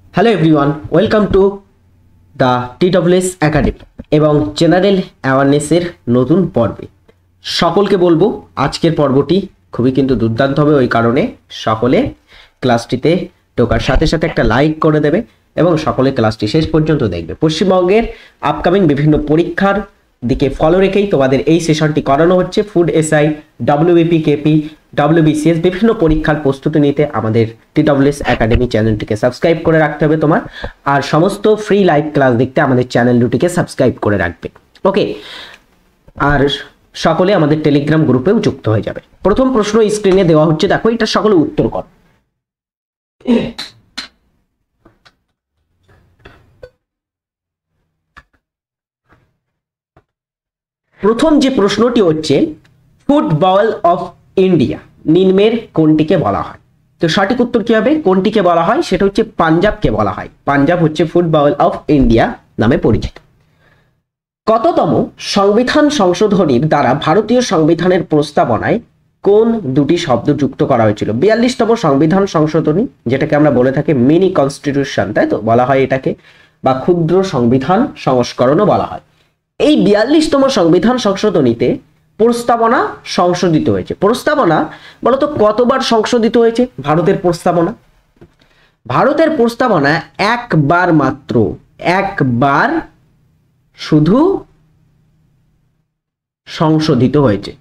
Hello everyone, welcome to the TWS academy এবং general অ্যাওয়ারনেসের নতুন পর্বে সকলকে বলবো আজকের পর্বটি খুবই কিন্তু দুর্দান্ত হবে। ওই কারণে সকলে ক্লাসটিতে ঢোকার সাথে সাথে একটা লাইক করে দেবে এবং সকলে ক্লাসটি শেষ পর্যন্ত দেখবে। পশ্চিমবঙ্গের আপকামিং বিভিন্ন পরীক্ষার দিকে ফলো রেখেই তোমাদের এই সেশনটি করানো হচ্ছে। Food SI, WBP, KP, WBCS বিভিন্ন পরীক্ষার প্রস্তুতি নিতে আমাদের TWS একাডেমি চ্যানেলটিকে সাবস্ক্রাইব করে রাখতে হবে তোমার, আর সমস্ত ফ্রি লাইভ ক্লাস দেখতে আমাদের চ্যানেল দুটিকে সাবস্ক্রাইব করে রাখবে। ওকে, আর সকলে আমাদের টেলিগ্রাম গ্রুপেও যুক্ত হয়ে যাবে। প্রথম প্রশ্ন স্ক্রিনে দেওয়া হচ্ছে, দেখো এটা সকলে উত্তর কর। প্রথম যে প্রশ্নটি হচ্ছে, ফুড বাউল অফ ইন্ডিয়া নিম্নের কোনটিকে বলা হয়? তো সঠিক উত্তর কি হবে? কোনটিকে বলা হয় সেটা হচ্ছে পাঞ্জাবকে বলা হয়। পাঞ্জাব হচ্ছে ফুড বাউল অফ ইন্ডিয়া নামে পরিচিত। কততম সংবিধান সংশোধনীর দ্বারা ভারতীয় সংবিধানের প্রস্তাবনায় কোন দুটি শব্দ যুক্ত করা হয়েছিল? 42তম সংবিধান সংশোধনী, যেটাকে আমরা বলে থাকি মিনি কনস্টিটিউশন, তাই তো বলা হয় এটাকে, বা ক্ষুদ্র সংবিধান সংস্করণও বলা হয়। এই 42তম সংবিধান সংশোধনীতে প্রস্তাবনা সংশোধিত হয়েছে। প্রস্তাবনা বলতো কতবার সংশোধিত হয়েছে ভারতের প্রস্তাবনা? ভারতের প্রস্তাবনা একবার মাত্র, একবার শুধু সংশোধিত হয়েছে।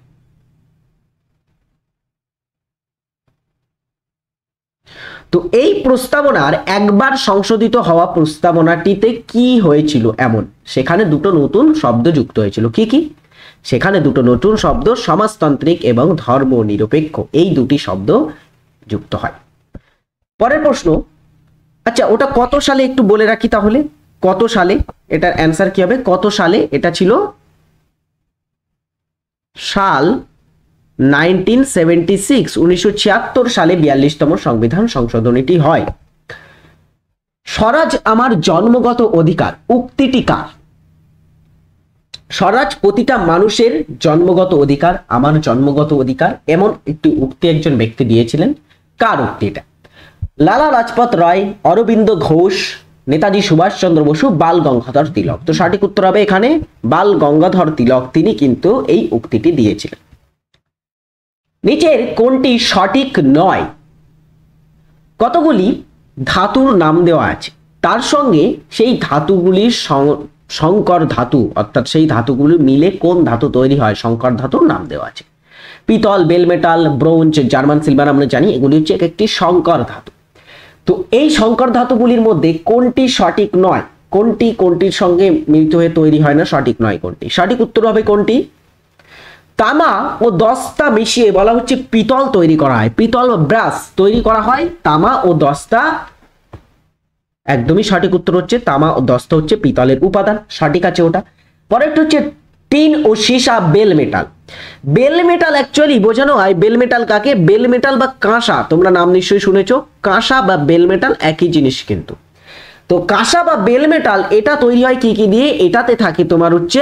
তো এই প্রস্তাবনার একবার সংশোধিত হওয়া প্রস্তাবনাটিতে কি হয়েছিল এমন? সেখানে দুটো নতুন শব্দ যুক্ত হয়েছিল। কি কি? সেখানে দুটো নতুন শব্দ, সমাজতান্ত্রিক এবং ধর্মনিরপেক্ষ, এই দুটি শব্দ যুক্ত হয়। পরের প্রশ্ন, আচ্ছা ওটা কত সালে একটু বলে রাখি তাহলে। কত সালে? এটার অ্যান্সার কি হবে? কত সালে? এটা ছিল সাল 1976, 1976 সালে 42তম সংবিধান সংশোধনীটি হয়। স্বরাজ আমার জন্মগত অধিকার উক্তিটি কার? স্বরাজ প্রতিটা মানুষের জন্মগত অধিকার, আমার জন্মগত অধিকার, এমন একটি উক্তি একজন ব্যক্তি দিয়েছিলেন। কার উক্তি এটা? লালা লাজপত রায়, অরবিন্দ ঘোষ, নেতাজি সুভাষচন্দ্র বসু, বাল গঙ্গাধর তিলক। তো সঠিক উত্তর হবে এখানে বাল গঙ্গাধর তিলক, তিনি কিন্তু এই উক্তিটি দিয়েছিলেন। নিচের কোনটি সঠিক নয়? কতগুলি ধাতুর নাম দেওয়া আছে, তার সঙ্গে সেই ধাতুগুলির সংকর ধাতু, অর্থাৎ সেই ধাতুগুলি মিলে কোন ধাতু তৈরি হয়, সংকর ধাতুর নাম দেওয়া আছে। পিতল, bell metal, bronze, German silver, আমরা জানি এগুলি হচ্ছে একটি সংকর ধাতু। তো এই সংকর ধাতুগুলির মধ্যে কোনটি সঠিক নয়? কোনটি কোনটির সঙ্গে মিলিত হয়ে তৈরি হয় না, সঠিক নয় কোনটি? সঠিক উত্তর হবে কোনটি? তামা ও দস্তা মিশিয়ে বলা হচ্ছে পিতল তৈরি করা হয়। পিতল ও ব্রাস তৈরি করা হয় তামা ও দস্তা। একদমই সঠিক উত্তর হচ্ছে তামা ও দস্তা হচ্ছে পিতলের উপাদান, সঠিক আছে ওটা। পরেরটা হচ্ছে টিন ও সীসা bell metal. Bell metal actually বোঝানো হয়, বেল মেটাল কাকে? বেল মেটাল বা কাঁসা, তোমরা নাম নিশ্চয়ই শুনেছো। কাঁসা বা বেল মেটাল একই জিনিস কিন্তু। তো কাঁসা বা বেল মেটাল এটা তৈরি হয় কি কি দিয়ে? এটাতে থাকে তোমার হচ্ছে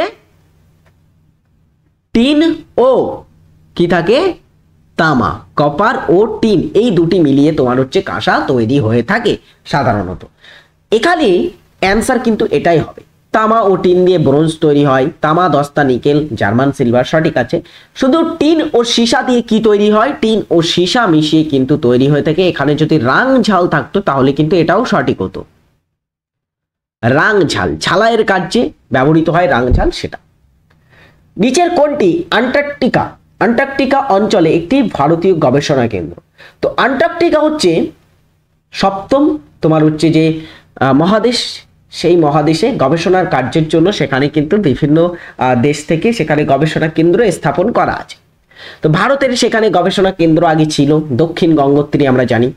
টিন ও কি থাকে? তামা, কপার ও টিন, এই দুটি মিলিয়ে তোমার হচ্ছে কাঁসা তৈরি হয়ে থাকে সাধারণত। এখানে অ্যান্সার কিন্তু এটাই হবে, তামা ও টিন দিয়ে ব্রোঞ্জ তৈরি হয়, তামা, দস্তা, নিকেল, জার্মান সিলভার, সঠিক আছে। শুধু টিন ও সীসা দিয়ে কি তৈরি হয়? টিন ও সীসা মিশিয়ে কিন্তু তৈরি হয়ে থাকে। এখানে যদি রাং ঝাল থাকতো তাহলে কিন্তু এটাও সঠিক হতো। রাং ঝাল, ঝালাইয়ের কাজে ব্যবহৃত হয় রাং ঝাল, সেটা। নিচের কোনটি আন্টার্কটিকা? আন্টার্কটিকা অঞ্চলে একটি ভারতীয় গবেষণা কেন্দ্র। তো আন্টার্কটিকা হচ্ছে সপ্তম তোমার হচ্ছে যে মহাদেশ, সেই মহাদেশে গবেষণার কার্যের জন্য সেখানে কিন্তু বিভিন্ন দেশ থেকে সেখানে গবেষণা কেন্দ্র স্থাপন করা আছে। তো ভারতের সেখানে গবেষণা কেন্দ্র আগে ছিল দক্ষিণ গঙ্গোত্রী, আমরা জানি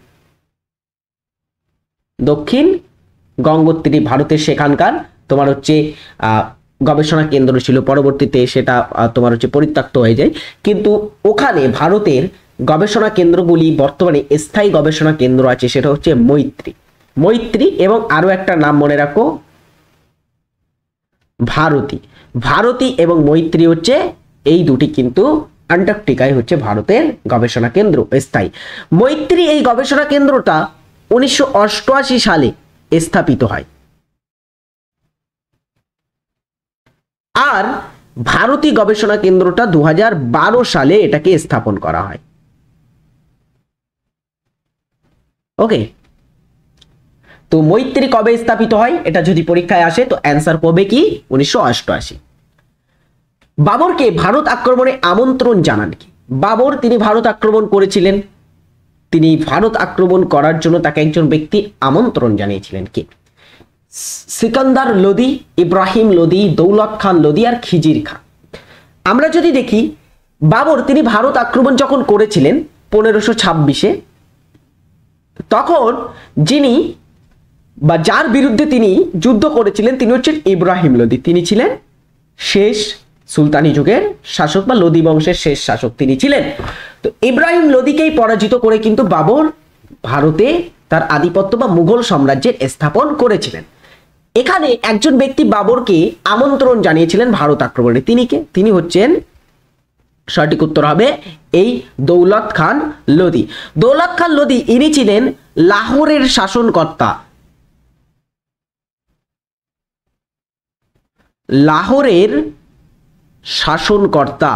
দক্ষিণ গঙ্গোত্রী ভারতের সেখানকার তোমার হচ্ছে গবেষণা কেন্দ্র ছিল। পরবর্তীতে সেটা তোমার হচ্ছে পরিত্যক্ত হয়ে যায়, কিন্তু ওখানে ভারতের গবেষণা কেন্দ্রগুলি বর্তমানে স্থায়ী গবেষণা কেন্দ্র আছে, সেটা হচ্ছে মৈত্রী। মৈত্রী এবং আরো একটা নাম মনে রাখো, ভারতী। ভারতী এবং মৈত্রী হচ্ছে এই দুটি কিন্তু আন্টার্কটিকায় হচ্ছে ভারতের গবেষণা কেন্দ্র স্থায়ী। মৈত্রী এই গবেষণা কেন্দ্রটা 1988 সালে স্থাপিত হয়। আর ভারতী গবেষণা কেন্দ্রটা 2012 সালে এটাকে স্থাপন করা হয়। ওকে, তো মৈত্রী কবে স্থাপিত হয় এটা যদি পরীক্ষায় আসে তো অ্যান্সার পাবে কি 1988। বাবরকে ভারত আক্রমণে আমন্ত্রণ জানান কি? বাবর তিনি ভারত আক্রমণ করেছিলেন, তিনি ভারত আক্রমণ করার জন্য তাকে একজন ব্যক্তি আমন্ত্রণ জানিয়েছিলেন। কে? সিকান্দার লোদি, ইব্রাহিম লোদি, দৌলত খান লোদি আর খিজির খান। আমরা যদি দেখি বাবর তিনি ভারত আক্রমণ যখন করেছিলেন 1526-এ, তখন যিনি বা যার বিরুদ্ধে তিনি যুদ্ধ করেছিলেন তিনি হচ্ছেন ইব্রাহিম লোদি। তিনি ছিলেন শেষ সুলতানি যুগের শাসক বা লোদি বংশের শেষ শাসক তিনি ছিলেন। তো ইব্রাহিম লোদিকেই পরাজিত করে কিন্তু বাবর ভারতে তার আধিপত্য বা মুঘল সাম্রাজ্যের স্থাপন করেছিলেন। এখানে একজন ব্যক্তি বাবরকে আমন্ত্রণ জানিয়েছিলেন ভারত আক্রমণে। তিনি কে? তিনি হচ্ছেন, সঠিক উত্তর হবে এই দৌলত খান লোদি। দৌলত খান লোদি ইনি ছিলেন লাহোরের শাসনকর্তা। লাহোরের শাসনকর্তা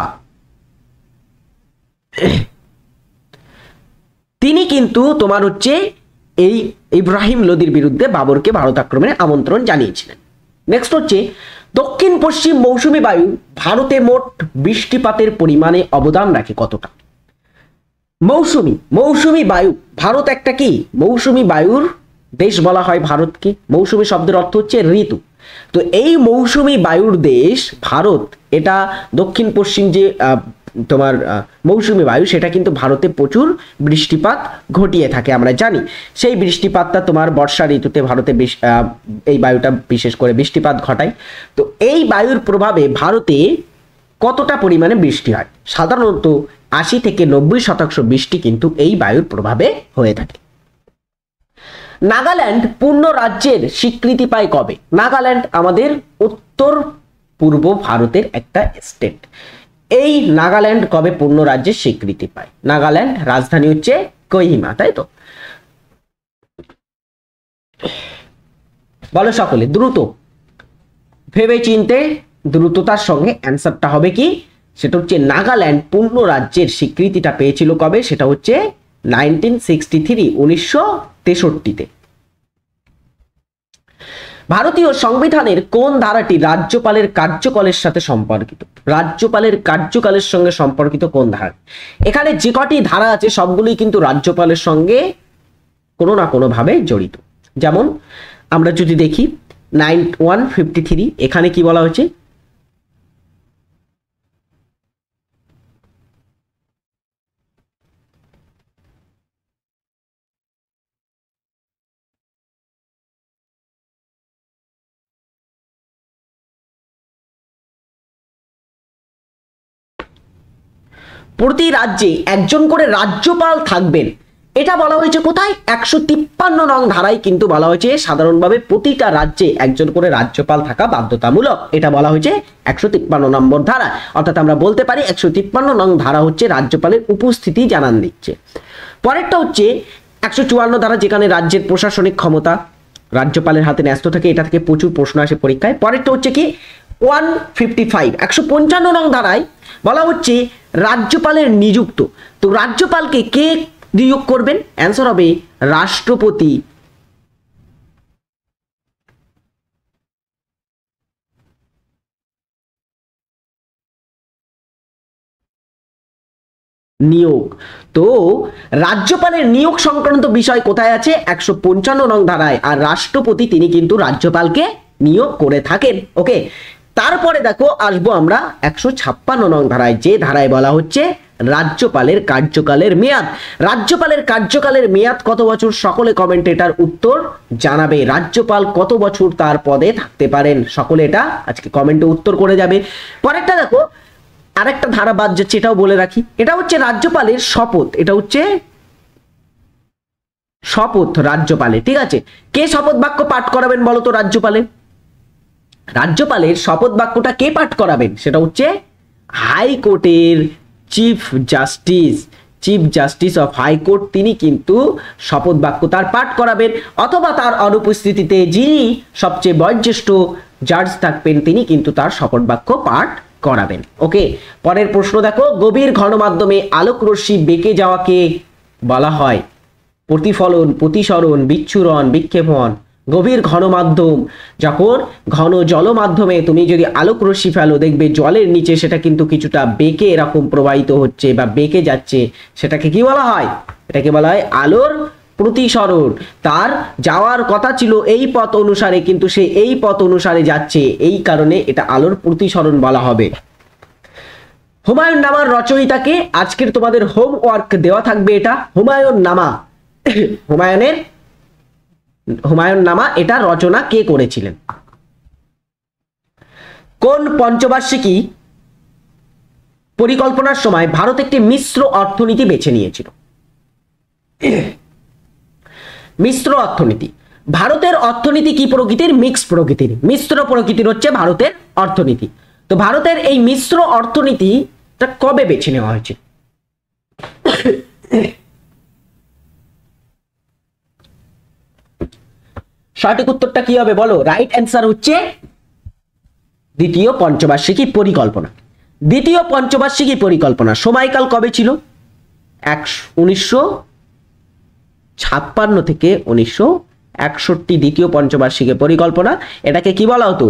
তিনি কিন্তু তোমার হচ্ছে এই ইব্রাহিম লোদির বিরুদ্ধে বাবরকে ভারত আক্রমণে আমন্ত্রণ জানিয়েছিলেন। নেক্সট হচ্ছে দক্ষিণ পশ্চিম মৌসুমী বায়ু ভারতে মোট বৃষ্টিপাতের পরিমাণে অবদান রাখে কতটা? মৌসুমী বায়ু, ভারত একটা কি মৌসুমী বায়ুর দেশ বলা হয় ভারতকে। মৌসুমী শব্দের অর্থ হচ্ছে ঋতু। তো এই মৌসুমী বায়ুর দেশ ভারত, এটা দক্ষিণ পশ্চিম যে তোমার মৌসুমী বায়ু সেটা কিন্তু ভারতে প্রচুর বৃষ্টিপাত ঘটিয়ে থাকে আমরা জানি। সেই বৃষ্টিপাতটা তোমার বর্ষা ঋতুতে ভারতে এই বায়ুটা বিশেষ করে বৃষ্টিপাত ঘটায়। তো এই বায়ুর প্রভাবে ভারতে কতটা পরিমাণে বৃষ্টি হয়? সাধারণত 80 থেকে 90% বৃষ্টি কিন্তু এই বায়ুর প্রভাবে হয়ে থাকে। নাগাল্যান্ড পূর্ণ রাজ্যের স্বীকৃতি পায় কবে? নাগাল্যান্ড আমাদের উত্তর পূর্ব ভারতের একটা স্টেট। এই নাগাল্যান্ড কবে পূর্ণ রাজ্যের স্বীকৃতি পায়? নাগাল্যান্ড রাজধানী হচ্ছে কোহিমা, তাই তো? বলো সকলে দ্রুত, ভেবে চিনতে দ্রুততার সঙ্গে অ্যান্সারটা হবে কি? সেটা হচ্ছে নাগাল্যান্ড পূর্ণ রাজ্যের স্বীকৃতিটা পেয়েছিল কবে? সেটা হচ্ছে 1963, 1963-তে। ভারতীয় সংবিধানের কোন ধারাটি রাজ্যপালের কার্যকালের সাথে সম্পর্কিত? রাজ্যপালের কার্যকালের সঙ্গে সম্পর্কিত কোন ধারা? এখানে যে কটি ধারা আছে সবগুলোই কিন্তু রাজ্যপালের সঙ্গে কোনো না কোনো ভাবে জড়িত। যেমন আমরা যদি দেখি 153, এখানে কি বলা হয়েছে? প্রতি রাজ্যে একজন করে রাজ্যপাল থাকবেন, এটা বলা হয়েছে কোথায়? 153 নং ধারায় কিন্তু বলা হয়েছে সাধারণভাবে প্রতিটা রাজ্যে একজন করে রাজ্যপাল থাকা বাধ্যতামূলক। এটা বলা হয়েছে 153 নম্বর ধারা। অর্থাৎ আমরা বলতে পারি 153 নং ধারা হচ্ছে রাজ্যপালের উপস্থিতি জানান দিচ্ছে। পরেরটা হচ্ছে 154 ধারা, যেখানে রাজ্যের প্রশাসনিক ক্ষমতা রাজ্যপালের হাতে ন্যস্ত থাকে। এটা থেকে প্রচুর প্রশ্ন আসে পরীক্ষায়। পরেরটা হচ্ছে কি 155, 155 নং ধারায় বলা হচ্ছে রাজ্যপালের নিযুক্ত। তো রাজ্যপালকে কে নিয়োগ করবেন? অ্যান্সার হবে রাষ্ট্রপতি। নিয়োগ। তো রাজ্যপালের নিয়োগ সংক্রান্ত বিষয় কোথায় আছে? 155 নং ধারায়। আর রাষ্ট্রপতি তিনি কিন্তু রাজ্যপালকে নিয়োগ করে থাকেন। ওকে, তারপরে দেখো আসবো আমরা 156 নং ধারায়, যে ধারায় বলা হচ্ছে রাজ্যপালের কার্যকালের মেয়াদ। রাজ্যপালের কার্যকালের মেয়াদ কত বছর? সকলে কমেন্টেটার উত্তর জানাবে। রাজ্যপাল কত বছর তার পদে থাকতে পারেন? সকলে এটা আজকে কমেন্টে উত্তর করে যাবে। পরেরটা দেখো আরেকটা ধারা বাদ যাচ্ছে, এটাও বলে রাখি। এটা হচ্ছে রাজ্যপালের শপথ। এটা হচ্ছে শপথ রাজ্যপালের, ঠিক আছে? কে শপথ বাক্য পাঠ করাবেন বলো তো রাজ্যপালের? রাজ্যপালের শপথ বাক্যটা কে পাঠ করাবেন? সেটা হচ্ছে হাইকোর্টের chief justice. Chief justice of high court তিনি কিন্তু শপথ বাক্য তার পাঠ করাবেন, অথবা তার অনুপস্থিতিতে যিনি সবচেয়ে বয়োজ্যেষ্ঠ জাজ থাকবেন তিনি কিন্তু তার শপথ বাক্য পাঠ করাবেন। ওকে, পরের প্রশ্ন দেখো, গভীর ঘন মাধ্যমে আলোক রশ্মি বেঁকে যাওয়াকে বলা হয় প্রতিফলন, প্রতিসরণ, বিচ্ছুরণ, বিক্ষেপণ। গভীর ঘন মাধ্যম, যখন ঘন জল মাধ্যমে তুমি যদি আলোক রশ্মি ফেলো দেখবে জলের নিচে সেটা কিন্তু কিছুটা বেঁকে এরকম প্রবাহিত হচ্ছে বা বেঁকে যাচ্ছে, সেটাকে কি বলা হয়? এটাকে বলা হয় আলোর প্রতিসরণ। তার যাওয়ার কথা ছিল এই পথ অনুসারে কিন্তু সে এই পথ অনুসারে যাচ্ছে, এই কারণে এটা আলোর প্রতিসরণ বলা হবে। হুমায়ুন নামার রচয়িতাকে, আজকের তোমাদের হোমওয়ার্ক দেওয়া থাকবে এটা, হুমায়ুন নামা। হুমায়ুন নামা এটা রচনা কে করেছিলেন? কোন পঞ্চবার্ষিকী পরিকল্পনার সময় ভারত একটি মিশ্র অর্থনীতি বেছে নিয়েছিল? মিশ্র অর্থনীতি। ভারতের অর্থনীতি কি প্রকৃতির? মিক্স প্রকৃতির। মিশ্র প্রকৃতির হচ্ছে ভারতের অর্থনীতি। তো ভারতের এই মিশ্র অর্থনীতিটা কবে বেছে নেওয়া হয়েছিল? সঠিক উত্তরটা কি হবে বলো? রাইট অ্যান্সার হচ্ছে দ্বিতীয় পঞ্চবার্ষিকী পরিকল্পনা। দ্বিতীয় পঞ্চবার্ষিকী পরিকল্পনা সময়কাল কবে ছিল? 1956 থেকে 1961 দ্বিতীয় পঞ্চবার্ষিকী পরিকল্পনা। এটাকে কি বলা হতো?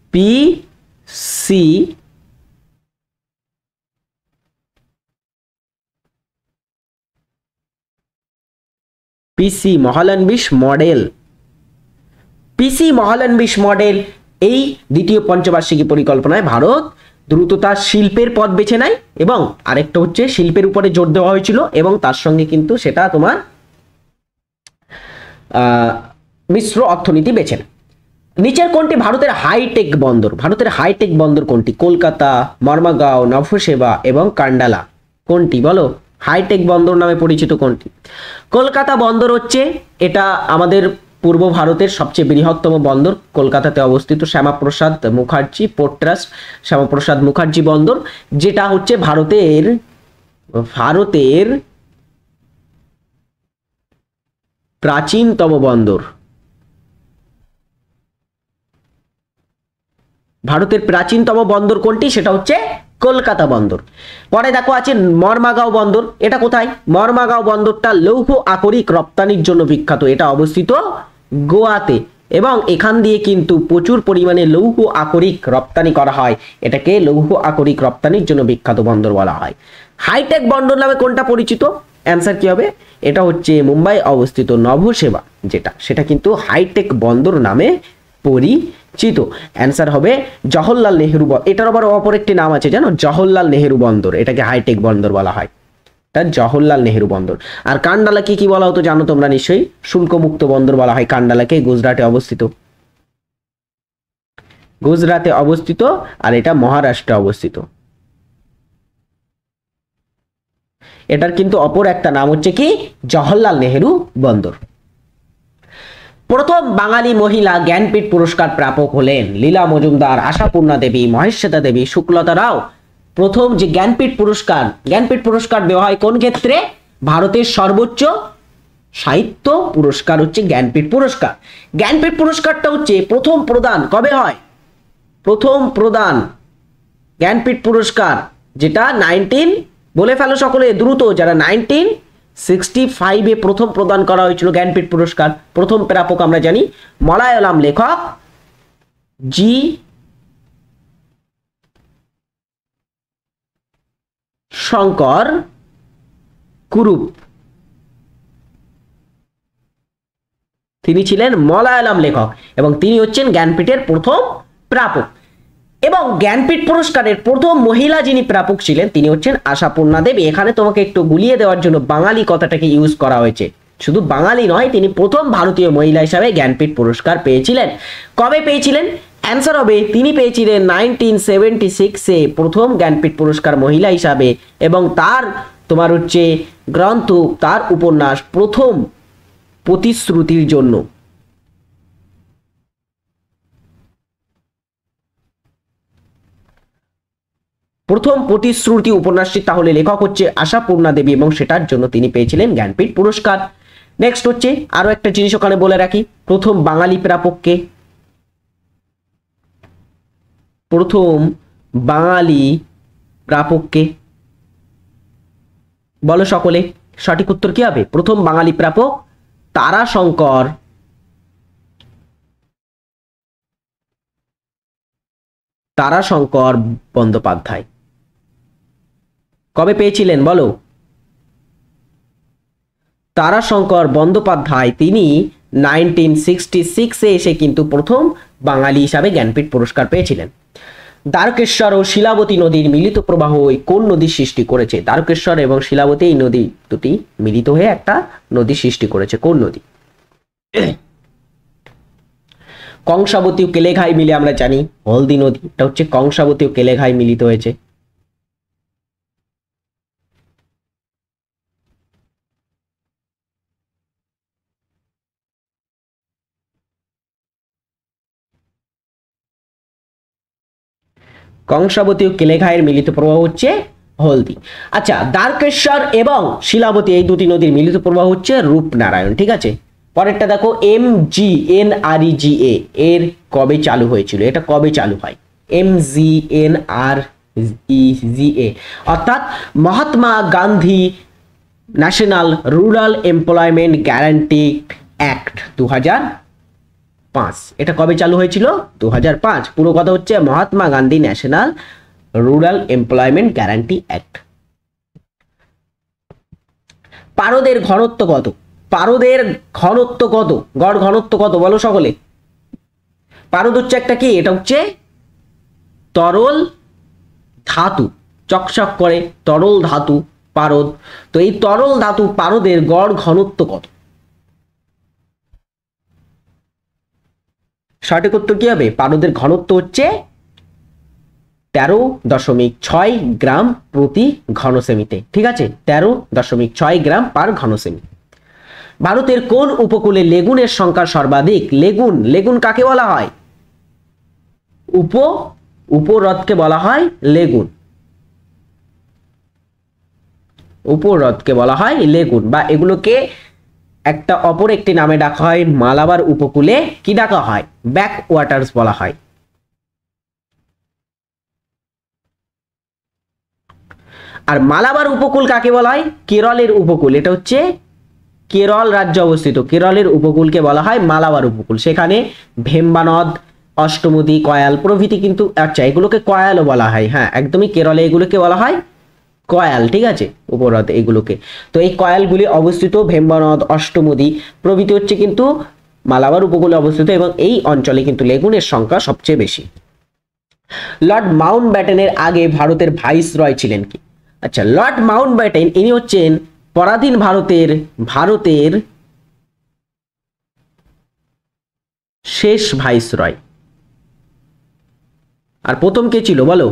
PC Mahalanobis model. PC Mahalanobis model. এই দ্বিতীয় পঞ্চবার্ষিকী পরিকল্পনায় ভারত দ্রুততার শিল্পের পথ বেছে নেয় এবং আরেকটা হচ্ছে শিল্পের উপরে জোর দেওয়া হয়েছিল এবং তার সঙ্গে কিন্তু সেটা তোমার মিশ্র অর্থনীতি বেছে নেয়। নিচের কোনটি ভারতের হাইটেক বন্দর? ভারতের হাইটেক বন্দর কোনটি? কলকাতা, মর্মাগাঁও, নভসেবা এবং কান্ডালা। কোনটি বলো? হাইটেক বন্দর নামে পরিচিত কোনটি? কলকাতা বন্দর হচ্ছে, এটা আমাদের পূর্ব ভারতের সবচেয়ে বৃহত্তম বন্দর, কলকাতাতে অবস্থিত। শ্যামাপ্রসাদ মুখার্জি পোর্ট ট্রাস্ট, শ্যামাপ্রসাদ মুখার্জি বন্দর, যেটা হচ্ছে ভারতের প্রাচীনতম বন্দর। ভারতের প্রাচীনতম বন্দর কোনটি? সেটা হচ্ছে কলকাতা বন্দর। পরে দেখো আছে মর্মাগাঁও বন্দর। এটা কোথায়? মর্মাগাঁও বন্দরটা লৌহ আকরিক রপ্তানির জন্য বিখ্যাত। এটা অবস্থিত গোয়াতে এবং এখান দিয়ে কিন্তু প্রচুর পরিমাণে লৌহ আকরিক রপ্তানি করা হয়। এটাকে লৌহ আকরিক রপ্তানির জন্য বিখ্যাত বন্দর বলা হয়। হাইটেক বন্দর নামে কোনটা পরিচিত? অ্যান্সার কি হবে? এটা হচ্ছে মুম্বাই অবস্থিত নভসেবা, সেটা কিন্তু হাইটেক বন্দর নামে পরিচিত। অ্যান্সার হবে জওহরলাল নেহেরু। এটার আবার অপর একটি নাম আছে জানো, জওহরলাল নেহেরু বন্দর। এটাকে হাইটেক বন্দর বলা হয়, এটা জওহরলাল নেহেরু বন্দর। আর কান্ডালাকে কি বলা হতো জানো তোমরা নিশ্চয়ই? শুল্কমুক্ত বন্দর বলা হয় কান্ডালাকে। গুজরাটে অবস্থিত, গুজরাটে অবস্থিত, আর এটা মহারাষ্ট্রে অবস্থিত। এটার কিন্তু অপর একটা নাম হচ্ছে কি? জওহরলাল নেহেরু বন্দর। প্রথম বাঙালি মহিলা জ্ঞানপীঠ পুরস্কার প্রাপক হলেন লীলা মজুমদার, আশাপূর্ণা দেবী, মহেশ্বেতা দেবী, শুক্লতা রাও। প্রথম যে জ্ঞানপীঠ পুরস্কার দেওয়া হয় কোন ক্ষেত্রে? ভারতের সর্বোচ্চ সাহিত্য পুরস্কার হচ্ছে জ্ঞানপীঠ পুরস্কার। জ্ঞানপীঠ পুরস্কারটা হচ্ছে প্রথম প্রদান কবে হয়? প্রথম প্রদান জ্ঞানপীঠ পুরস্কার যেটা বলে ফেলো সকলে দ্রুত, যারা 1965 প্রথম প্রদান করা হয়েছিল জ্ঞানপীঠ পুরস্কার। প্রথম প্রাপক আমরা জানি মালায়ালাম লেখক জি শঙ্কর কুরুপ। তিনি ছিলেন মালায়ালাম লেখক এবং তিনি হচ্ছেন জ্ঞানপীঠের প্রথম প্রাপক। এবং জ্ঞানপীঠ পুরস্কারের প্রথম মহিলা যিনি প্রাপক ছিলেন তিনি হচ্ছেন আশাপূর্ণা দেবী। এখানে তোমাকে একটু গুলিয়ে দেওয়ার জন্য বাঙালি কথাটাকে ইউজ করা হয়েছে। শুধু বাঙালি নয়, তিনি প্রথম ভারতীয় মহিলা হিসাবে জ্ঞানপীঠ পুরস্কার পেয়েছিলেন। কবে পেয়েছিলেন? অ্যান্সার হবে তিনি পেয়েছিলেন 1976 প্রথম জ্ঞানপীঠ পুরস্কার মহিলা হিসাবে। এবং তার তোমার হচ্ছে গ্রন্থ, তার উপন্যাস প্রথম প্রতিশ্রুতির জন্য। প্রথম প্রতিশ্রুতি উপন্যাসটি তাহলে লেখক হচ্ছে আশাপূর্ণা দেবী এবং সেটার জন্য তিনি পেয়েছিলেন জ্ঞানপীঠ পুরস্কার। নেক্সট হচ্ছে আরো একটা জিনিস ওখানে বলে রাখি, প্রথম বাঙালি প্রাপককে, প্রথম বাঙালি প্রাপককে বলো সকলে, সঠিক উত্তর কি হবে? প্রথম বাঙালি প্রাপক তারাশঙ্কর বন্দ্যোপাধ্যায়। কবে পেয়েছিলেন বলো? তারাশঙ্কর বন্দ্যোপাধ্যায় তিনি 1966-এ এসে কিন্তু প্রথম বাঙালি হিসাবে জ্ঞানপীঠ পুরস্কার পেয়েছিলেন। দ্বারকেশ্বর ও শিলাবতী নদীর মিলিত প্রবাহ কোন নদীর সৃষ্টি করেছে? দ্বারকেশ্বর এবং শিলাবতী এই নদী দুটি মিলিত হয়ে একটা নদী সৃষ্টি করেছে, কোন নদী? কংসাবতী ও কেলেঘাই মিলে আমরা জানি হলদি নদী, এটা হচ্ছে কংসাবতী ও কেলেঘাই মিলিত হয়েছে। কংসাবতী ও কেলেঘাইয়ের মিলিত প্রবাহ হচ্ছে হলদি। আচ্ছা, দ্বারকেশ্বর এবং শিলাবতী এই দুটি নদীর মিলিত প্রবাহ হচ্ছে রূপনারায়ণ। ঠিক আছে, পরেরটা দেখো, MGNREGA এর কবে চালু হয়েছিল? এটা কবে চালু হয়? MGNREGA অর্থাৎ Mahatma Gandhi national rural employment guarantee act 2005। এটা কবে চালু হয়েছিল? 2005। পুরো কথা হচ্ছে Mahatma Gandhi national rural employment guarantee act. পারদের ঘনত্ব কত? পারদের ঘনত্ব কত? গড় ঘনত্ব কত বলো সকলে? পারদ হচ্ছে একটা কি? এটা হচ্ছে তরল ধাতু, চকচক করে তরল ধাতু পারদ। তো এই তরল ধাতু পারদের গড় ঘনত্ব কত? সঠিক উত্তর কি হবে? পারদের ঘনত্ব হচ্ছে 13.6 গ্রাম প্রতি ঘনসেমিতে। ঠিক আছে, 13.6 গ্রাম পার ঘনসেমি। ভারতের কোন উপকূলে লেগুনের সংখ্যা সর্বাধিক? লেগুন, লেগুন কাকে বলা হয়? উপহ্রদকে বলা হয় লেগুন, উপহ্রদকে বলা হয় লেগুন, বা এগুলোকে একটা অপর একটি নামে ডাকা হয় মালাবার উপকূলে কি ডাকা হয়? ব্যাক ওয়াটার্স বলা হয়। আর মালাবার উপকূল কাকে বলা হয়? কেরলের উপকূল, এটা হচ্ছে কেরল রাজ্যে অবস্থিত, কেরলের উপকূলকে বলা হয় মালাবার উপকূল। সেখানে ভেম্বানদ, অষ্টমুদি, কয়াল প্রভৃতি কিন্তু, আচ্ছা এগুলোকে কয়ালও বলা হয়, হ্যাঁ একদমই, কেরলে এগুলোকে বলা হয় কয়াল। ঠিক আছে, উপহ্রদ এগুলোকে। তো এই কয়ালগুলি অবস্থিত ভেম্বানদ, অষ্টমুদি প্রভৃতি হচ্ছে কিন্তু মালাবার উপকূলে অবস্থিত, এবং এই অঞ্চলে কিন্তু লেগুনের সংখ্যা সবচেয়ে বেশি। লর্ড মাউন্টব্যাটেনের আগে ভারতের ভাইসরয় ছিলেন কি? আচ্ছা, লর্ড মাউন্টব্যাটেন ইনি হচ্ছেন পরাধীন ভারতের শেষ ভাইসরয়। আর প্রথম কে ছিল বলো?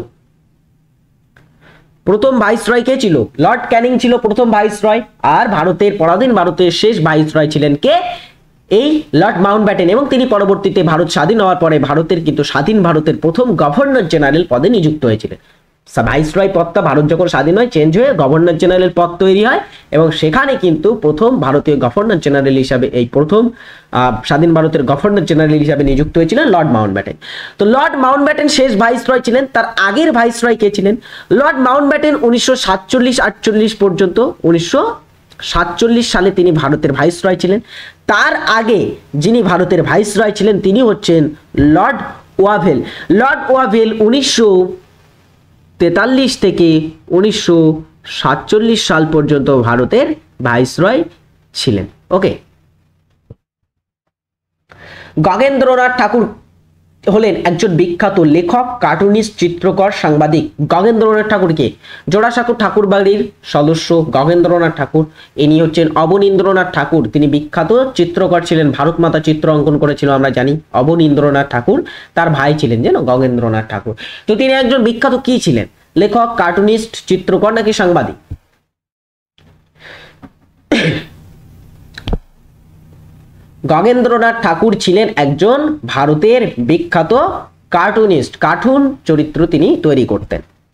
প্রথম ভাইসরয় কে ছিল? লর্ড ক্যানিং ছিল প্রথম ভাইসরয়, আর পরাধীন ভারতের শেষ ভাইসরয় ছিলেন কে? এই লর্ড মাউন্টব্যাটেন। এবং তিনি পরবর্তীতে ভারত স্বাধীন হওয়ার পরে ভারতের কিন্তু স্বাধীন ভারতের প্রথম গভর্নর জেনারেল পদে নিযুক্ত হয়েছিলেন। ভাইসরয় পদটা ভারত যখন স্বাধীন হয় চেঞ্জ হয়ে গভর্নর জেনারেল পদ তৈরি হয়, এবং সেখানে কিন্তু প্রথম ভারতীয় গভর্নর জেনারেল হিসাবে, এই প্রথম স্বাধীন ভারতের গভর্নর জেনারেল হিসাবে নিযুক্ত হয়েছিলেন লর্ড মাউন্টব্যাটেন। তো লর্ড মাউন্টব্যাটেন শেষ ভাইসরয় ছিলেন। তার আগের ভাইসরয় কে ছিলেন? লর্ড মাউন্টব্যাটেন 1947-48 পর্যন্ত, 1947 সালে তিনি ভারতের ভাইসরয় ছিলেন। তার আগে যিনি ভারতের ভাইসরয় ছিলেন তিনি হচ্ছেন লর্ড ওয়াভেল। লর্ড ওয়াভেল 1943 থেকে 1947 সাল পর্যন্ত ভারতের ভাইসরয় ছিলেন। ওকে, গগেন্দ্রনাথ ঠাকুর হলেন একজন বিখ্যাত লেখক, কার্টুনিস্ট, চিত্রকর, সাংবাদিক। গগেন্দ্রনাথ ঠাকুরকে জোড়াসাঁকো ঠাকুর বাড়ির সদস্য গগেন্দ্রনাথ ঠাকুর। ইনি হচ্ছেন অবনীন্দ্রনাথ ঠাকুর, তিনি বিখ্যাত চিত্রকর ছিলেন, ভারত মাতা চিত্র অঙ্কন করেছিল আমরা জানি। অবনীন্দ্রনাথ ঠাকুর তার ভাই ছিলেন জানো, গগেন্দ্রনাথ ঠাকুর। তো তিনি একজন বিখ্যাত কি ছিলেন? লেখক, কার্টুনিস্ট, চিত্রকর নাকি সাংবাদিক? গগেন্দ্রনাথ ঠাকুর ছিলেন একজন ভারতের বিখ্যাত কার্টুনিস্ট, কার্টুন চরিত্র তিনি তৈরি করতেন।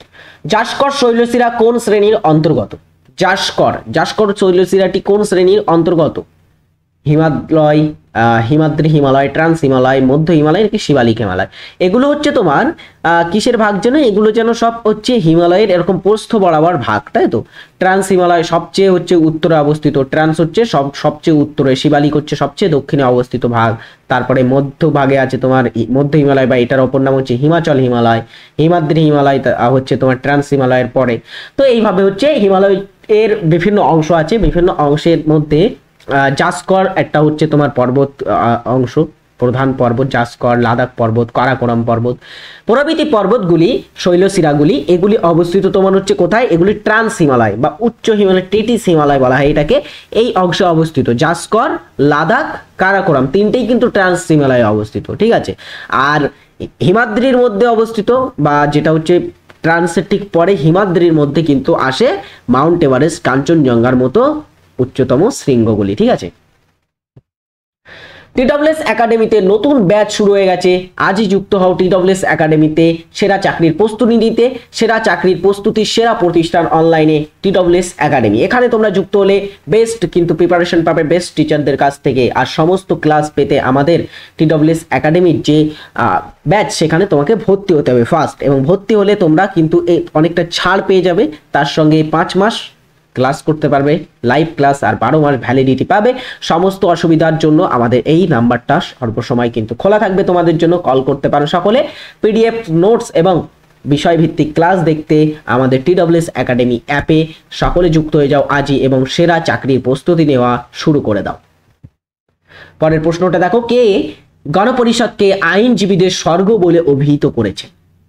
জাসকর শৈলশিরা কোন শ্রেণীর অন্তর্গত? জাসকর শৈলশিরাটি কোন শ্রেণীর অন্তর্গত? হিমালয়, হিমাদ্রি হিমালয়, ট্রান্স হিমালয়, মধ্য হিমালয় নাকি শিবালিক হিমালয়? এগুলো হচ্ছে তোমার কিসের ভাগ যেন? এগুলো যেন সব হচ্ছে হিমালয়ের এরকম প্রস্থ বরাবর ভাগ, তাই তো? ট্রান্স হিমালয় সবচেয়ে হচ্ছে উত্তরে অবস্থিত, ট্রান্স হচ্ছে সবচেয়ে উত্তরে, শিবালিক হচ্ছে সবচেয়ে দক্ষিণে অবস্থিত ভাগ। তারপরে মধ্য ভাগে আছে তোমার মধ্য হিমালয়, বা এটার অপর নাম হচ্ছে হিমাচল হিমালয়। হিমাদ্রি হিমালয় হচ্ছে তোমার ট্রান্স হিমালয়ের পরে। তো এইভাবে হচ্ছে হিমালয় এর বিভিন্ন অংশ আছে, বিভিন্ন অংশের মধ্যে জাসকর একটা হচ্ছে তোমার পর্বত অংশ, প্রধান পর্বত জাসকর, লাদাখ পর্বত, কারাকোরাম পর্বত প্রভৃতি পর্বতগুলি, শৈলশিরাগুলি, এগুলি অবস্থিত তোমার হচ্ছে কোথায়? এগুলি ট্রান্স হিমালয় বা উচ্চ হিমালয়, টেটিস হিমালয় বলা হয় এটাকে। এই অংশে অবস্থিত জাসকর, লাদাখ, কারাকোরাম তিনটেই কিন্তু ট্রান্স হিমালয়ে অবস্থিত, ঠিক আছে। আর হিমাদ্রির মধ্যে অবস্থিত, বা যেটা হচ্ছে ট্রান্সের ঠিক পরে হিমাদ্রির মধ্যে কিন্তু আসে মাউন্ট এভারেস্ট, কাঞ্চনজঙ্ঘার মতো উচ্চতম শৃঙ্গগুলি, ঠিক আছে। টিডব্লিউএস একাডেমিতে নতুন ব্যাচ শুরু হয়ে গেছে। আজই যুক্ত হও টিডব্লিউএস একাডেমিতে। সেরা চাকরির প্রস্তুতি নিতে, সেরা চাকরির প্রস্তুতির সেরা প্রতিষ্ঠান অনলাইনে টিডব্লিউএস একাডেমি। এখানে তোমরা যুক্ত হলে বেস্ট কিন্তু প্রিপারেশন পাবে বেস্ট টিচারদের কাছ থেকে। আর সমস্ত ক্লাস পেতে আমাদের টিডব্লিউএস একাডেমির যে ব্যাচ, সেখানে তোমাকে ভর্তি হতে হবে ফার্স্ট, এবং ভর্তি হলে তোমরা কিন্তু অনেকটা ছাড় পেয়ে যাবে। তার সঙ্গে 5 মাস ক্লাস করতে পারবে, লাইভ ক্লাস, আর 12 মাস ভ্যালিডিটি পাবে। সমস্ত অসুবিধার জন্য আমাদের এই নাম্বারটা সর্বসময় কিন্তু খোলা থাকবে তোমাদের জন্য, কল করতে পারো সকলে। পিডিএফ নোটস এবং বিষয়ভিত্তিক ক্লাস দেখতে আমাদের টিডব্লিউএস একাডেমি অ্যাপে সকলে যুক্ত হয়ে যাও আজই, এবং সেরা চাকরির প্রস্তুতি নেওয়া শুরু করে দাও। পরের প্রশ্নটা দেখো, কে গণপরিষদকে আইনজীবীদের স্বর্গ বলে অভিহিত করেছে?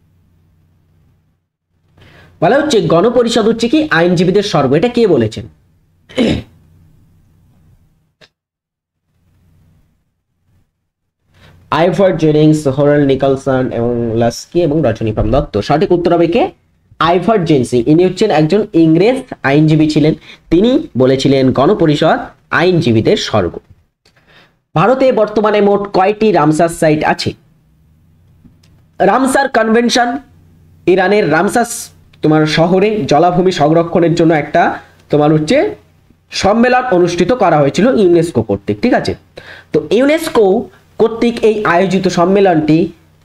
বলা হচ্ছে গণপরিষদ হচ্ছে কি আইনজীবীদের স্বর্গ, এটা কে বলেছেন? আইভার জেনিংস, হরেল নিকলসন এবং লাস্কি এবং রজনীকান্ত দত্ত। সঠিক উত্তর হবে কে? আইভার জেনসি। ইনি হচ্ছেন একজন ইংরেজ আইনজীবী ছিলেন। তিনি বলেছিলেন গণপরিষদ আইনজীবীদের স্বর্গ। ভারতে বর্তমানে মোট কয়টি রামসার সাইট আছে? রামসার কনভেনশন, ইরানের রামসার তোমার শহরে জলাভূমি সংরক্ষণের জন্য একটা তোমার হচ্ছে সম্মেলন অনুষ্ঠিত করা হয়েছিল ইউনেস্কো কর্তৃক, ঠিক আছে। তো ইউনেস্কো কর্তৃক এই আয়োজিত সম্মেলনটি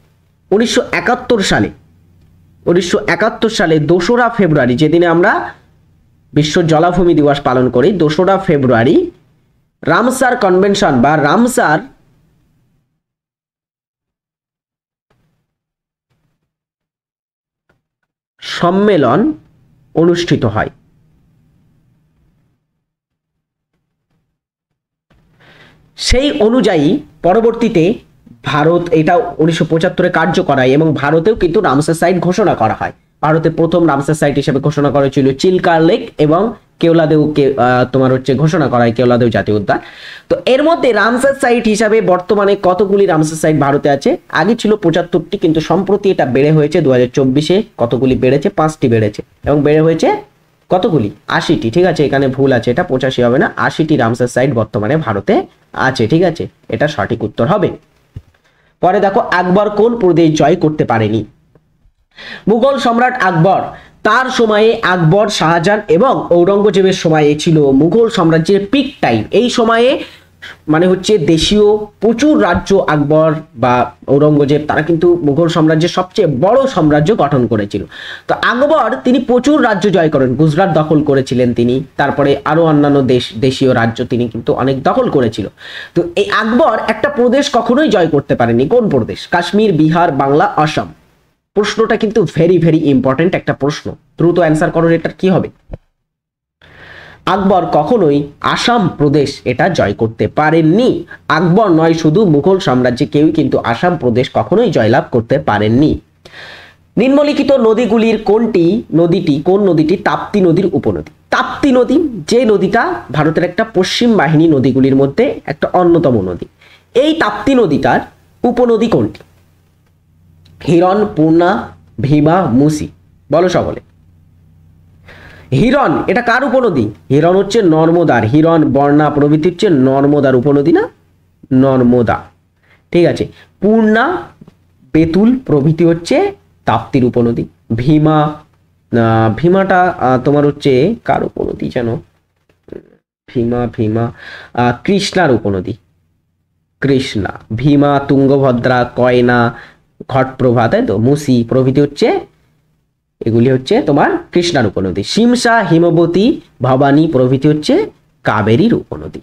1971 সালে 2রা ফেব্রুয়ারি, যেদিনে আমরা বিশ্ব জলাভূমি দিবস পালন করি, 2রা ফেব্রুয়ারি রামসার কনভেনশন বা রামসার সম্মেলন অনুষ্ঠিত হয়। সেই অনুযায়ী পরবর্তীতে ভারত এটা 1975-এ কার্যকর হয়, এবং ভারতেও কিন্তু রামসার সাইট ঘোষণা করা হয়। ভারতের প্রথম রামসার সাইট হিসেবে ঘোষণা করা হয়েছিল চিল্কা লেক, এবং কেওলাদেউকে তোমার হচ্ছে ঘোষণা করা হয় কেওলাদেউ জাতীয় উদ্যান। তো এর মধ্যে রামসার সাইট হিসাবে বর্তমানে কতগুলি রামসার সাইট ভারতে আছে? আগে ছিল 75টি, কিন্তু সম্প্রতি এটা বেড়ে হয়েছে 2024-এ। কতগুলি বেড়েছে? 5টি বেড়েছে, এবং বেড়ে হয়েছে কতগুলি? 80টি, ঠিক আছে। এখানে ভুল আছে, এটা 85 হবে না, 80টি রামসার সাইট বর্তমানে ভারতে আছে, ঠিক আছে। এটা সঠিক উত্তর হবে। পরে দেখো, আকবর কোন প্রদেশ জয় করতে পারেনি? মুঘল সম্রাট আকবর, তার সময়ে আকবর, শাহজাহান এবং ঔরঙ্গজেবের সময়ে ছিল মুঘল সাম্রাজ্যের পিক টাইম। এই সময়ে মানে হচ্ছে দেশীয় প্রচুর রাজ্য আকবর বা ঔরঙ্গজেব তারা কিন্তু মুঘল সাম্রাজ্যের সবচেয়ে বড় সাম্রাজ্য গঠন করেছিল। তো আকবর তিনি প্রচুর রাজ্য জয় করেন, গুজরাট দখল করেছিলেন তিনি, তারপরে আরো অন্যান্য দেশীয় রাজ্য তিনি কিন্তু অনেক দখল করেছিল। তো এই আকবর একটা প্রদেশ কখনোই জয় করতে পারেনি। কোন প্রদেশ? কাশ্মীর, বিহার, বাংলা, আসাম। প্রশ্নটা কিন্তু ভেরি ভেরি ইম্পর্টেন্ট একটা প্রশ্ন, দ্রুত অ্যান্সার করো। এটার কি হবে? আকবর কখনোই আসাম প্রদেশ এটা জয় করতে পারেননি। আকবর নয়, শুধু মুঘল সাম্রাজ্যে কেউই কিন্তু আসাম প্রদেশ কখনোই জয়লাভ করতে পারেননি। নিম্নলিখিত নদীগুলির কোন নদীটি তাপ্তি নদীর উপনদী? তাপ্তি নদী যে নদীটা ভারতের একটা পশ্চিম বাহিনী নদীগুলির মধ্যে একটা অন্যতম নদী। এই তাপ্তি নদীটার উপনদী কোনটি? হিরণ, পূর্ণা, ভীমা, মুসি। বলো সকলে। হিরণ এটা কার উপনদী? হিরণ হচ্ছে নর্মদার। হিরণ, বর্ণা প্রভৃতি হচ্ছে নর্মদার উপনদী, না নর্মদা, ঠিক আছে। পূর্ণা, বেতুল প্রভৃতি হচ্ছে তাপ্তির উপনদী। ভীমা, ভীমাটা তোমার হচ্ছে কার উপনদী যেন, ভীমা ভীমা কৃষ্ণার উপনদী, কৃষ্ণা, ভীমা, তুঙ্গভদ্রা, কয়না, ঘটপ্রভা, তাই তো, মুসি প্রভৃতি হচ্ছে, এগুলি হচ্ছে তোমার কৃষ্ণার উপনদী। শিমশা, হিমবতী, ভবানী প্রভৃতি হচ্ছে কাবেরীর উপনদী।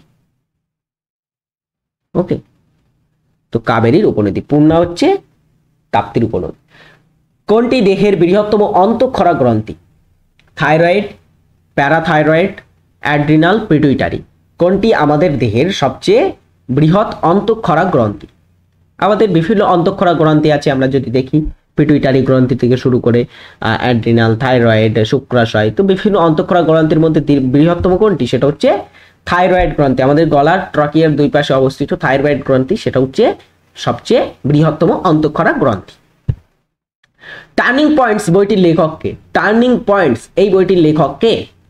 ওকে, তো কাবেরীর উপনদী। পূর্ণা হচ্ছে তাপ্তির উপনদী। কোনটি দেহের বৃহত্তম অন্তঃক্ষরা গ্রন্থি? Thyroid, parathyroid, adrenal, pituitary. কোনটি আমাদের দেহের সবচেয়ে বৃহৎ অন্তঃক্ষরা গ্রন্থি? আমাদের বিভিন্ন অন্তঃক্ষরা গ্রন্থি আছে, আমরা যদি দেখি পিটুইটারি গ্রন্থি থেকে শুরু করে অ্যাড্রিনাল, থাইরয়েড, শুক্রাশয়, তো বিভিন্ন অন্তঃক্ষরা গ্রন্থির মধ্যে বৃহত্তম কোনটি? সেটা হচ্ছে থাইরয়েড গ্রন্থি। আমাদের গলার ট্রকিয়ার দুই পাশে অবস্থিত থাইরয়েড গ্রন্থি, সেটা হচ্ছে সবচেয়ে বৃহত্তম অন্তঃক্ষরা গ্রন্থি। টার্নিং পয়েন্টস বইটির লেখক কে? টার্নিং পয়েন্টস এই বইটির লেখক কে?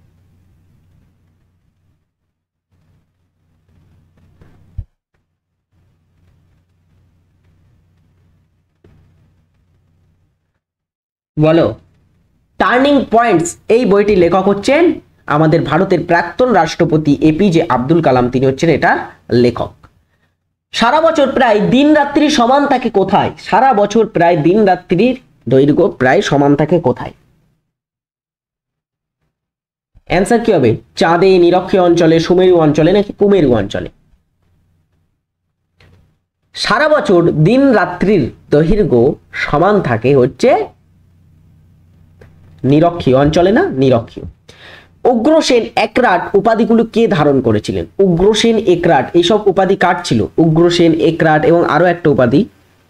বলো। টার্নিং পয়েন্টস এই বইটির লেখক হচ্ছেন আমাদের ভারতের প্রাক্তন রাষ্ট্রপতি এপিজে আব্দুল কালাম, তিনি হচ্ছেন এটার লেখক। সারা বছর প্রায় দিন রাত্রি সমান থাকে কোথায়? সারা বছর প্রায় দিন রাত্রির দৈর্ঘ্য প্রায় সমান থাকে কোথায়? অ্যান্সার কি হবে? চাঁদে, নিরক্ষীয় অঞ্চলে, সুমেরু অঞ্চলে, নাকি কুমেরু অঞ্চলে? সারা বছর দিন রাত্রির দৈর্ঘ্য সমান থাকে হচ্ছে নিরক্ষীয় অঞ্চলে, না নিরক্ষীয়। উগ্রসেন, একরাট উপাধিগুলো কে ধারণ করেছিলেন? উগ্রসেন, একরাট, এইসব উপাধি কার ছিল? উগ্রসেন, একরাট এবং আরো একটা উপাধি,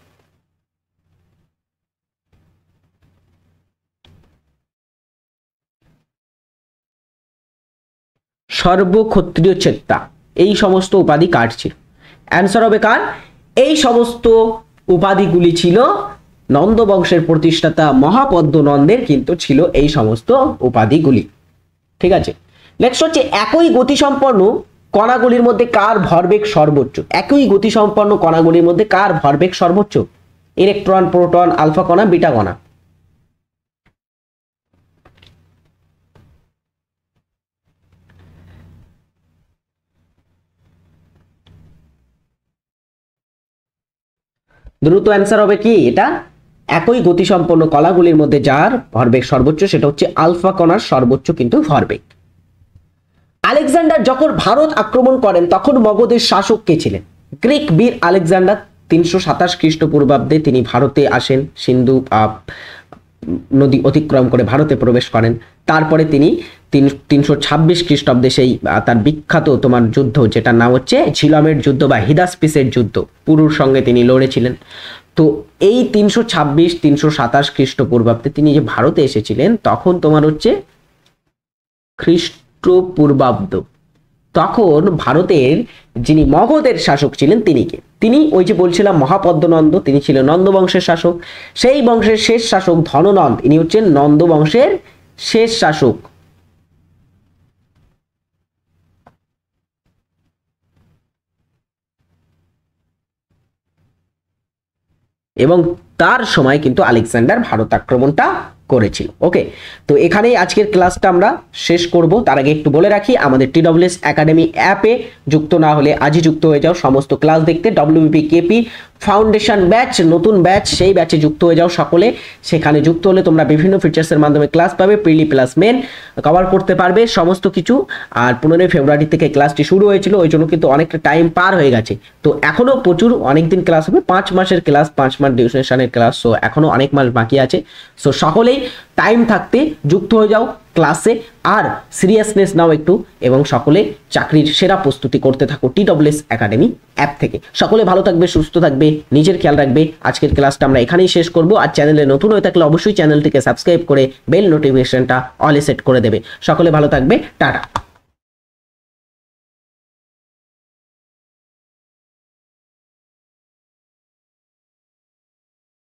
সর্বক্ষত্রিয় চেত্তা, এই সমস্ত উপাধি কার ছিল? অ্যান্সার হবে কার? এই সমস্ত উপাধিগুলি ছিল নন্দ বংশের প্রতিষ্ঠাতা মহাপদ্মনন্দের কিন্তু ছিল এই সমস্ত উপাধিগুলি। ঠিক আছে, নেক্সট হচ্ছে একই গতিসম্পন্ন কণাগুলির মধ্যে কার ভরবেগ সর্বোচ্চ? একই গতিসম্পন্ন কণাগুলির মধ্যে কার ভরবেগ সর্বোচ্চ? ইলেকট্রন, প্রোটন, আলফা কণা, বিটা কণা। দ্রুত অ্যান্সার হবে কি? এটা একই গতিসম্পন্ন কণাগুলির মধ্যে যার ভরবেগ সর্বোচ্চ সেটা হচ্ছে আলফা কণার সর্বোচ্চ কিন্তু ভরবেগ। আলেকজান্ডার যখন ভারত আক্রমণ করেন তখন মগধের শাসক কে ছিলেন? গ্রিক বীর আলেকজান্ডার 327 খ্রিস্টপূর্বাব্দে তিনি ভারতে আসেন, সিন্ধু নদী অতিক্রম করে ভারতে প্রবেশ করেন। তারপরে তিনি 326 খ্রিস্টাব্দে সেই তার বিখ্যাত তোমার যুদ্ধ, যেটার নাম হচ্ছে ঝিলমের যুদ্ধ বা হিদাসপিসের যুদ্ধ, পুরুর সঙ্গে তিনি লড়েছিলেন। তো এই 326-327 খ্রিস্টপূর্বাব্দে তিনি যে ভারতে এসেছিলেন তখন তোমার হচ্ছে খ্রিস্টপূর্বাব্দ, তখন ভারতের যিনি মগধের শাসক ছিলেন তিনি কে? তিনি ওই যে বলছিলাম মহাপদ্মনন্দ, তিনি ছিলেন নন্দ বংশের শাসক। সেই বংশের শেষ শাসক ধননন্দ, ইনি হচ্ছেন নন্দ বংশের শেষ শাসক। এবং তার সময় কিন্তু আলেকজান্ডার ভারত আক্রমণটা করেছিল। ওকে, তো এখানেই আজকের ক্লাসটা আমরা শেষ করব। তার আগে একটু বলে রাখি, আমাদের TWS একাডেমি অ্যাপে যুক্ত না হলে আজই যুক্ত হয়ে যাও সমস্ত ক্লাস দেখতে। WBP কেপি ফাউন্ডেশন ব্যাচ, নতুন ব্যাচ, সেই ব্যাচে যুক্ত হয়ে যাও সকলে। সেখানে যুক্ত হলে তোমরা বিভিন্ন ফিচার্সের মাধ্যমে ক্লাস পাবে, প্রিলি প্লাস মেন কভার করতে পারবে সমস্ত কিছু। আর 15 ফেব্রুয়ারি থেকে ক্লাসটি শুরু হয়েছিল, ওই জন্য কিন্তু অনেকটা টাইম পার হয়ে গেছে। তো এখনো প্রচুর অনেকদিন ক্লাস হবে, 5 মাসের ক্লাস, 5 মাস ডিউরেশনের ক্লাস। সো এখনো অনেক মাস বাকি আছে। সো সকলেই টাইম থাকতে যুক্ত হয়ে যাও ক্লাসে, আর সিরিয়াসনেস নাও একটু, এবং সকলে চাকরির সেরা প্রস্তুতি করতে থাকো TWS একাডেমি অ্যাপ থেকে। সকলে ভালো থাকবে, সুস্থ থাকবে, নিজের খেয়াল রাখবে। আজকের ক্লাসটা আমরা এখানেই শেষ করব। আর চ্যানেলে নতুন হয়ে থাকলে অবশ্যই চ্যানেলটিকে সাবস্ক্রাইব করে বেল নোটিফিকেশনটা অলে সেট করে দেবে। সকলে ভালো থাকবে, টাটা।